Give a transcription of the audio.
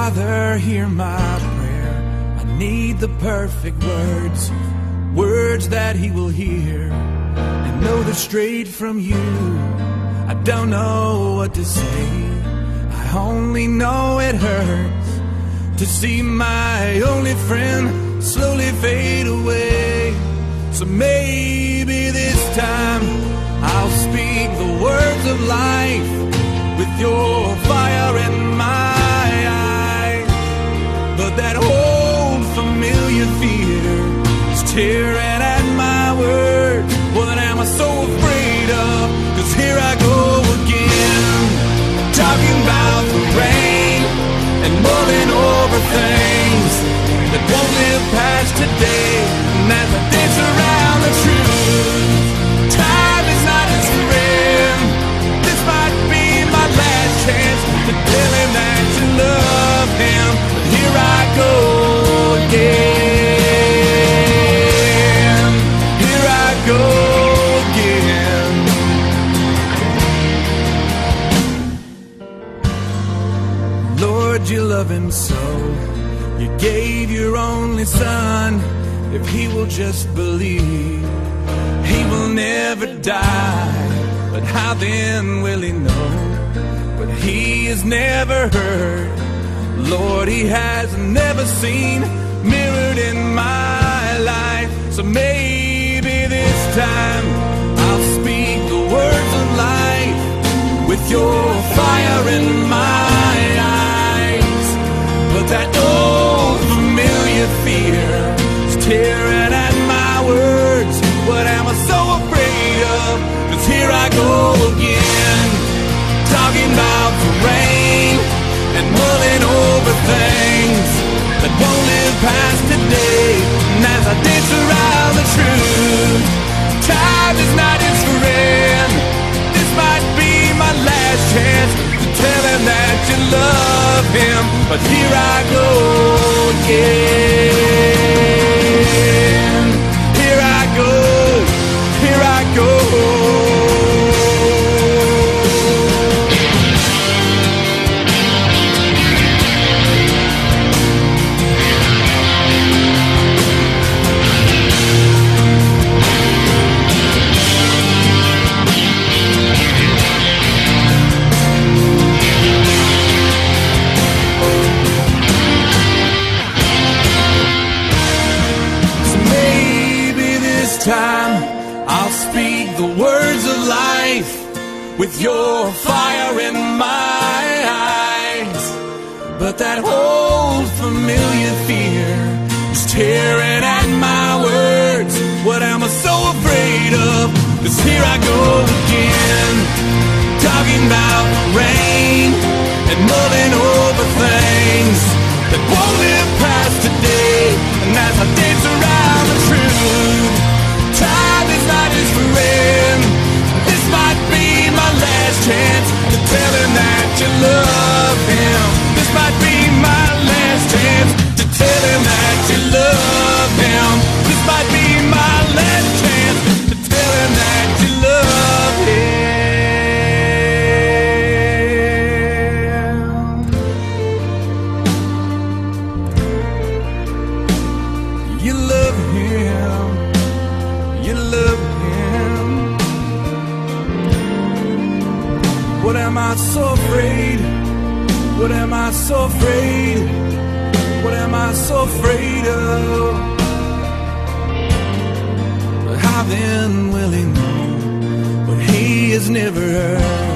Father, hear my prayer. I need the perfect words, words that he will hear and know they're straight from you. I don't know what to say, I only know it hurts to see my only friend slowly fade away. So maybe this time I'll speak the words of life with your fire in my eyes. But that old familiar fear is tearing at my words. What am I so afraid of? 'Cause here I go again, talking about the rain and mulling over things that won't live past today. And as I dance around the truth, time is not his friend. This might be my last chance to tell him that you love him. But here I go again, here I go again. Lord, you love him so, you gave your only son. If he will just believe, he will never die. But how then will he know what he has never heard? Lord, he has never seen mirrored in my life. So maybe this time I'll speak the words of life with your fire in my eyes. But that old familiar fear is tearing at my words. What am I so afraid of? 'Cause here I go again, talking about the rain and mulling over things that won't live past today. And as I dance around the truth, time is not his friend. This might be my last chance to tell him that you love him. But here I go again, here I go, here I go. Time I'll speak the words of life with your fire in my eyes. But that old familiar fear is tearing at my words. What am I so afraid of? 'Cause here I go again, talking about the rain and mulling over things that won't live past today. And as I dance around the truth, time is not his friend. This might be my last chance to tell him that you love him. This might be my last chance to tell him that you love him. This might be my last chance to tell him that you love him. You love him, you love him. What am I so afraid? What am I so afraid? What am I so afraid of? But how then will he know what he has never heard?